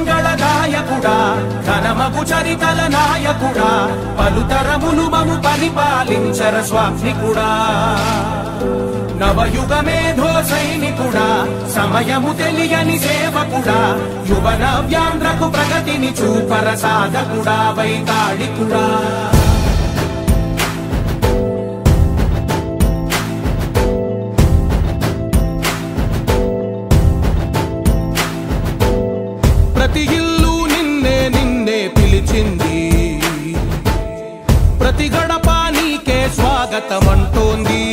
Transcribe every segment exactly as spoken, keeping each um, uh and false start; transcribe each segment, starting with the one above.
మంగళదాయకుడా ఘనమగు చరితల నాయకుడా పలుతరములు మము పరిపాలించర స్వామికుడా నవయుగ మేధో సైనికుడా సమయము తెలియని సేవకుడా యువన వ్యాంధ్రకు ప్రగతిని చూపర సాధకుడా వైతాళికుడా ప్రతి ఇల్లు నిన్నే నిన్నే పిలిచింది ప్రతి గడప నీకే స్వాగతం అంటోంది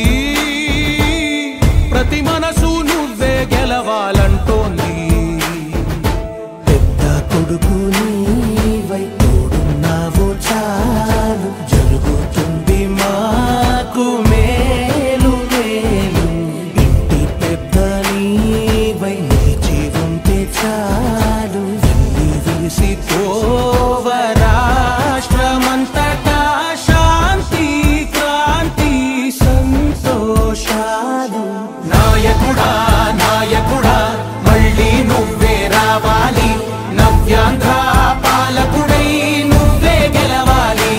ప్రతి మనసు నువ్వే గెలవాలంటోంది పెద్ద కొడుకు నీవై తోడున్నావో చాలు జరుగుతుంది మాకు మేలు మేలు ఇంటి పెద్ద నీవై నిలిచి ఉంటే చాలు వెళ్ళి విలిసి పోవ రాష్ట్రమంతటా శాంతి క్రాంతి సంతోషాలు నాయకుడా నాయకుడా మళ్ళీ నువ్వే రావాలి నవ్యాంధ్ర పాలకుడై నువ్వే గెలవాలి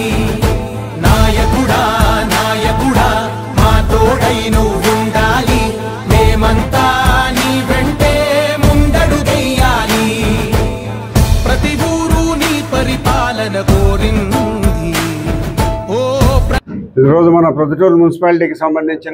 నాయకుడా నాయకుడా మా తోడై నువ్వుండాలి మేమంతా నీ వెంటే ముందడుగెయ్యాలి ప్రతి ఊరు నీ పరిపాలన కోరింది ఓ ఈరోజు మన ప్రొద్దుటూరు మున్సిపాలిటీకి సంబంధించిన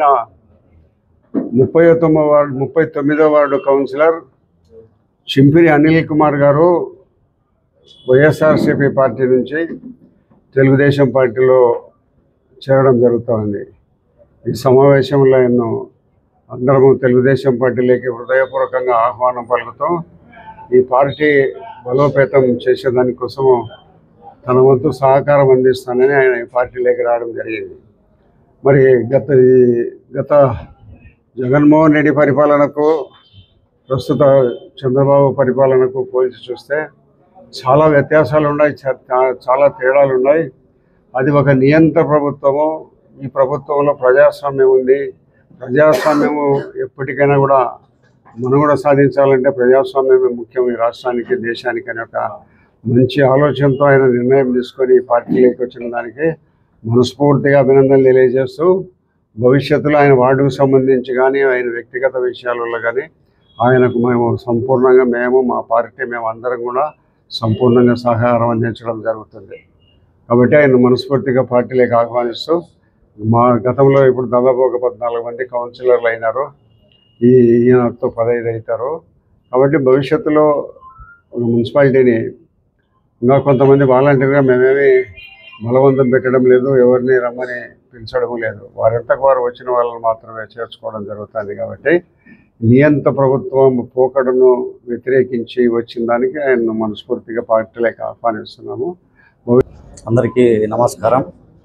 ముప్పై తొమ్మిదో వార్డు ముప్పై తొమ్మిదో ward councillor Chimpiri Anil Kumar garu YSRCP party నుంచి తెలుగుదేశం పార్టీలో చేరడం జరుగుతోంది. ఈ సమావేశంలో ఎన్నో అందరము తెలుగుదేశం పార్టీలోకి హృదయపూర్వకంగా ఆహ్వానం పలుకుతాం. ఈ పార్టీ బలోపేతం చేసేదానికోసము తన వంతు సహకారం అందిస్తానని ఆయన ఈ పార్టీలోకి రావడం జరిగింది. మరి గత గత జగన్మోహన్ రెడ్డి పరిపాలనకు ప్రస్తుత చంద్రబాబు పరిపాలనకు పోల్చి చూస్తే చాలా వ్యత్యాసాలు ఉన్నాయి, చాలా తేడాలు ఉన్నాయి. అది ఒక నియంత్ర ప్రభుత్వము. ఈ ప్రభుత్వంలో ప్రజాస్వామ్యం ఉంది. ప్రజాస్వామ్యము ఎప్పటికైనా కూడా మనుగడ సాధించాలంటే ప్రజాస్వామ్యమే ముఖ్యం ఈ రాష్ట్రానికి దేశానికి అనే ఒక మంచి ఆలోచనతో ఆయన నిర్ణయం తీసుకొని ఈ పార్టీలోకి వచ్చిన దానికి మనస్ఫూర్తిగా అభినందనలు తెలియజేస్తూ భవిష్యత్తులో ఆయన వార్డుకు సంబంధించి కానీ ఆయన వ్యక్తిగత విషయాలలో కానీ ఆయనకు మేము సంపూర్ణంగా మేము మా పార్టీ మేము అందరం కూడా సంపూర్ణంగా సహకారం అందించడం జరుగుతుంది. కాబట్టి ఆయన మనస్ఫూర్తిగా పార్టీలోకి ఆహ్వానిస్తూ మా గతంలో ఇప్పుడు దాదాపు ఒక పద్నాలుగు మంది కౌన్సిలర్లు అయినారు, ఈ ఈయనతో పదహైదు అవుతారు. కాబట్టి భవిష్యత్తులో ఒక మున్సిపాలిటీని ఇంకా కొంతమంది వాలంటీర్గా మేమేమి బలవంతం పెట్టడం లేదు, ఎవరిని రమ్మని పిలిచడం లేదు, వారంతకు వారు వచ్చిన వాళ్ళని మాత్రమే చేర్చుకోవడం జరుగుతుంది. కాబట్టి నియంత్ర ప్రభుత్వం పోకడను వ్యతిరేకించి వచ్చిన దానికి ఆయన మనస్ఫూర్తిగా పార్టీలోకి ఆహ్వానిస్తున్నాము. అందరికీ నమస్కారం.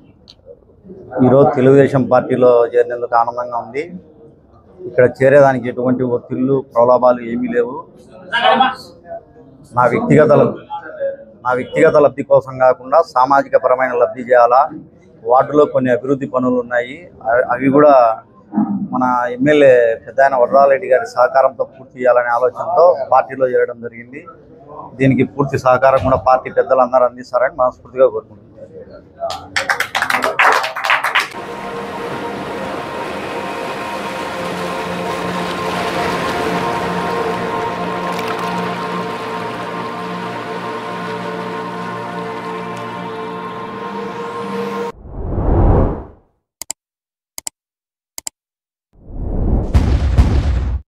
ఈరోజు తెలుగుదేశం పార్టీలో చేరినందుకు ఆనందంగా ఉంది. ఇక్కడ చేరేదానికి ఎటువంటి ఒత్తిళ్ళు ప్రలోభాలు ఏమీ లేవు. నా వ్యక్తిగత నా వ్యక్తిగత లబ్ధి కోసం కాకుండా సామాజిక పరమైన లబ్ధి చేయాలా. వార్డులో కొన్ని అభివృద్ధి పనులు ఉన్నాయి, అవి కూడా మన ఎమ్మెల్యే పెద్ద ఆయన వరదారెడ్డి గారి సహకారంతో పూర్తి చేయాలనే ఆలోచనతో పార్టీలో చేరడం జరిగింది. దీనికి పూర్తి సహకారం కూడా పార్టీ పెద్దలు అందరూ అందిస్తారని మనస్ఫూర్తిగా కోరుకుంటున్నాను.